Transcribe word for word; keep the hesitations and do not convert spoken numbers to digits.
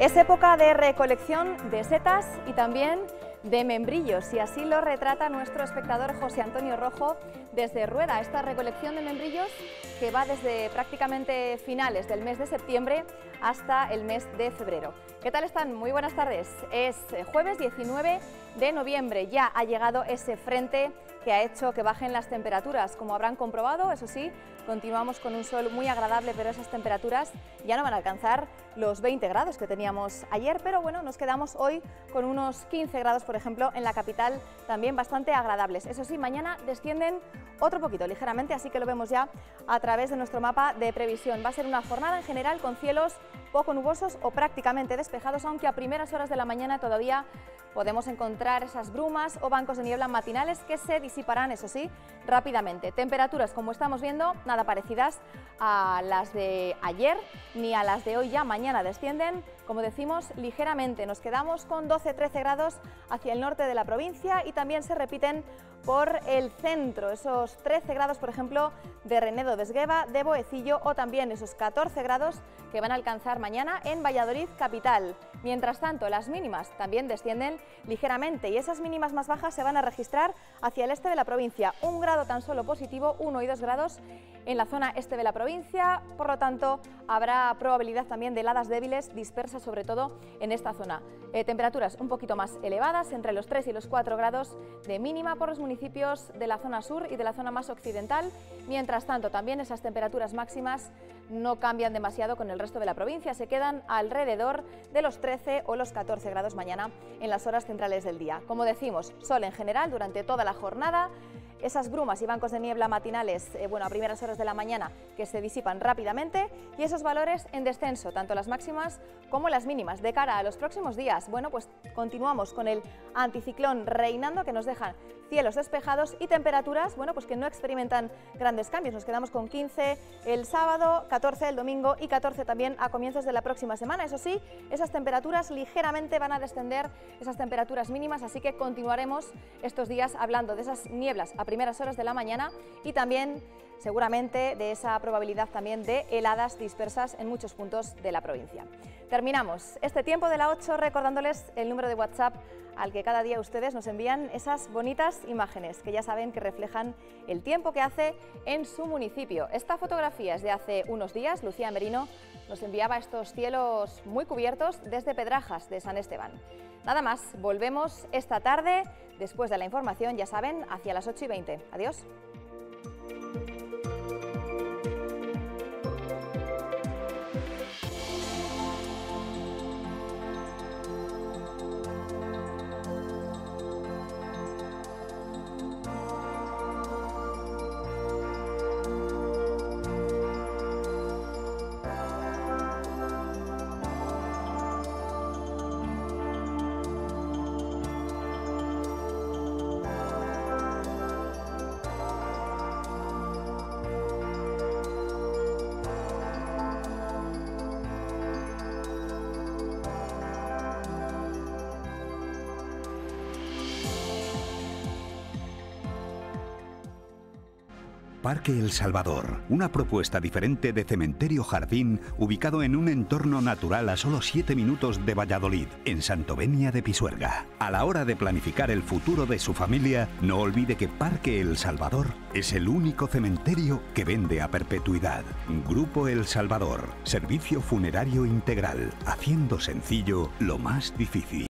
Es época de recolección de setas y también de membrillos, y así lo retrata nuestro espectador José Antonio Rojo desde Rueda. Esta recolección de membrillos que va desde prácticamente finales del mes de septiembre hasta el mes de febrero. ¿Qué tal están? Muy buenas tardes. Es jueves diecinueve de noviembre, ya ha llegado ese frente que ha hecho que bajen las temperaturas. Como habrán comprobado, eso sí, continuamos con un sol muy agradable, pero esas temperaturas ya no van a alcanzar los veinte grados que teníamos ayer, pero bueno, nos quedamos hoy con unos quince grados, por ejemplo, en la capital, también bastante agradables. Eso sí, mañana descienden otro poquito, ligeramente, así que lo vemos ya a través de nuestro mapa de previsión. Va a ser una jornada en general con cielos poco nubosos o prácticamente despejados, aunque a primeras horas de la mañana todavía podemos encontrar esas brumas o bancos de niebla matinales que se disiparán, eso sí, rápidamente. Temperaturas, como estamos viendo, nada parecidas a las de ayer ni a las de hoy ya. Mañana descienden, como decimos, ligeramente. Nos quedamos con doce trece grados hacia el norte de la provincia y también se repiten por el centro, esos trece grados, por ejemplo, de Renedo de Esgueva, de Boecillo, o también esos catorce grados que van a alcanzar mañana en Valladolid capital. Mientras tanto, las mínimas también descienden ligeramente y esas mínimas más bajas se van a registrar hacia el este de la provincia. Un grado tan solo positivo, uno y dos grados en la zona este de la provincia, por lo tanto habrá probabilidad también de heladas débiles dispersas, sobre todo en esta zona. Eh, temperaturas un poquito más elevadas, entre los tres y los cuatro grados de mínima por los municipios de la zona sur y de la zona más occidental. Mientras tanto, también esas temperaturas máximas no cambian demasiado con el resto de la provincia, se quedan alrededor de los trece o los catorce grados mañana en las horas centrales del día. Como decimos, sol en general durante toda la jornada. Esas brumas y bancos de niebla matinales, eh, bueno, a primeras horas de la mañana, que se disipan rápidamente, y esos valores en descenso, tanto las máximas como las mínimas. De cara a los próximos días, bueno, pues continuamos con el anticiclón reinando, que nos dejan cielos despejados y temperaturas, bueno, pues que no experimentan grandes cambios. Nos quedamos con quince el sábado, catorce el domingo y catorce también a comienzos de la próxima semana. Eso sí, esas temperaturas ligeramente van a descender, esas temperaturas mínimas, así que continuaremos estos días hablando de esas nieblas a primeras horas de la mañana y también seguramente de esa probabilidad también de heladas dispersas en muchos puntos de la provincia. Terminamos este tiempo de la ocho recordándoles el número de WhatsApp al que cada día ustedes nos envían esas bonitas imágenes que ya saben que reflejan el tiempo que hace en su municipio. Esta fotografía es de hace unos días. Lucía Merino nos enviaba estos cielos muy cubiertos desde Pedrajas de San Esteban. Nada más, volvemos esta tarde después de la información, ya saben, hacia las ocho y veinte. Adiós. Parque El Salvador, una propuesta diferente de cementerio jardín ubicado en un entorno natural a solo siete minutos de Valladolid, en Santovenia de Pisuerga. A la hora de planificar el futuro de su familia, no olvide que Parque El Salvador es el único cementerio que vende a perpetuidad. Grupo El Salvador, servicio funerario integral, haciendo sencillo lo más difícil.